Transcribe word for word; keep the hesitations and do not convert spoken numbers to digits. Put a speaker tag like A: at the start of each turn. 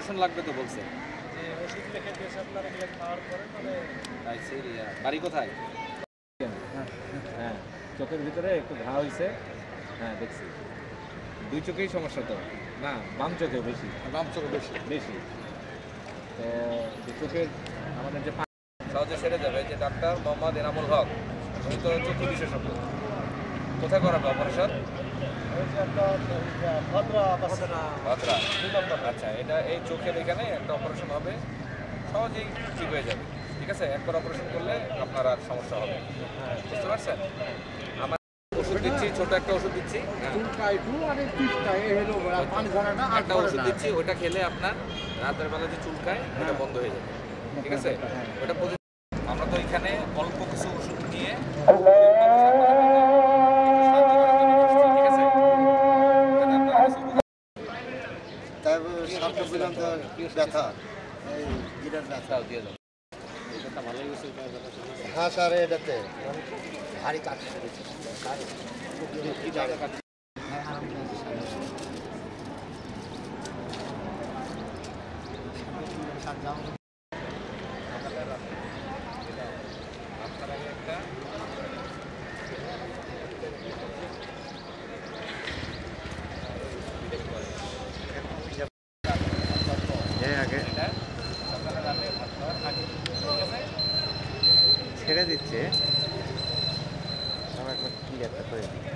A: Operation লাগবে তো বলছে।
B: যে ওষুধ লিখে দিয়েছে আপনার এগুলো খাওয়ার পরে মানে
A: তাই সিরিয়া বাড়ি কোথায়?
C: হ্যাঁ চোখের ভিতরে একটু ঘা হয়েছে। হ্যাঁ দেখছি দুই চোখেই সমস্যা তো না, বাম চোখে বেশি।
A: বাম চোখে বেশি
C: বেশি তো দু চোখের আমাদের যে
A: সহজে সেরে যাবে। যে ডাক্তার মোহাম্মদ এনামুল হক, উনি তো চক্ষু বিশেষজ্ঞ। কোথায় করাবে অপারেশন?
B: ওই যে আপনার ভদ্রা ভদ্রা
A: ভাদ্রা। আচ্ছা, এটা এই চোখের এখানে একটা অপারেশন হবে, সহজেই ঠিক হয়ে যাবে। ঠিক আছে, একবার অপারেশন করলে আপনার আর সমস্যা হবে। বুঝতে পারছেন? আমার ওষুধ দিচ্ছি, ছোট একটা ওষুধ দিচ্ছি, একটা ওষুধ দিচ্ছি, ওটা খেলে আপনার রাতের বেলা যে চুলকায় ওটা বন্ধ হয়ে যাবে। ঠিক আছে, ওটা প্রতি আমরা তো এখানে অল্প কিছু ওষুধ নিয়ে
B: হ্যাঁ স্যার এটাতে ভারী কাজ
D: ছেড়ে দিচ্ছে সব একবার কি একটা করে